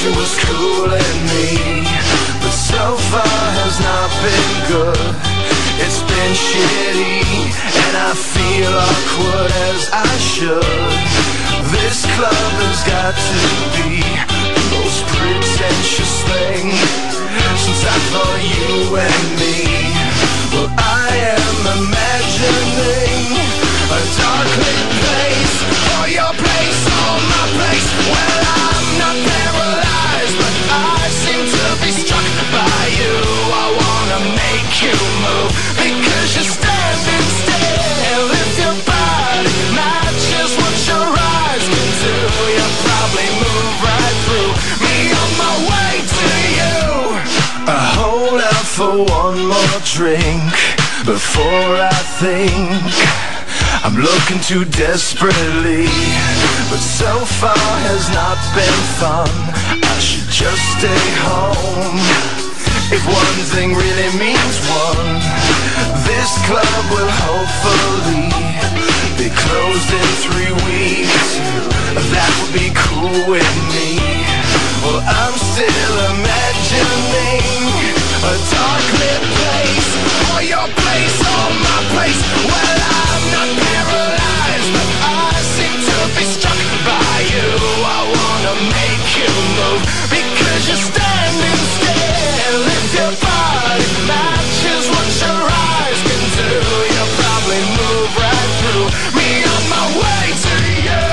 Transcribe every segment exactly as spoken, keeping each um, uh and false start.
She was cooling me, but so far has not been good. It's been shitty, and I feel awkward as I should. This club has got to be the most pretentious thing since I thought you and me. Well, I am imagining a dark lit place, or your place, or my place. Well, I'm not paralyzed, but I seem to be struck by you. I wanna make you move, because you're standing still. If your body matches what your eyes can do, you'll probably move right through me on my way to you. I hold out for one more drink before I think I'm looking too desperately, but so far has not been fun. I should just stay home. If one thing really means one, this club will hopefully be closed in three weeks. That would be cool with me. Well, I'm still imagining a dark lit place, or your place, or my place. Well, I'm not paralyzed, but I seem to be struck by you. I wanna make you move, because you're standing still. If your body matches what your eyes can do, you'll probably move right through me on my way to you.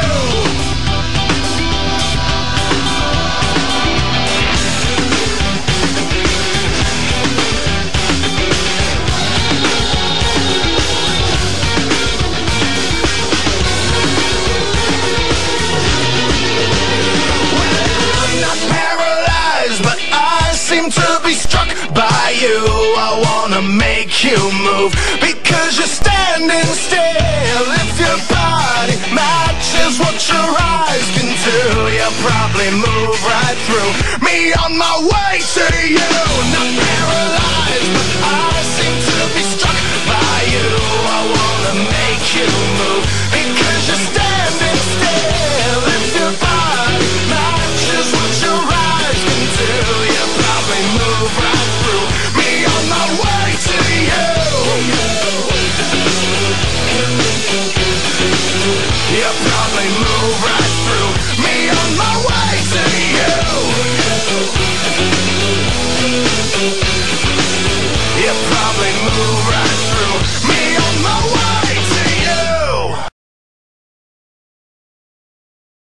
To be struck by you, I wanna make you move, because you're standing still. If your body matches what your eyes can do, you'll probably move right through me on my way to you. Not paralyzed, but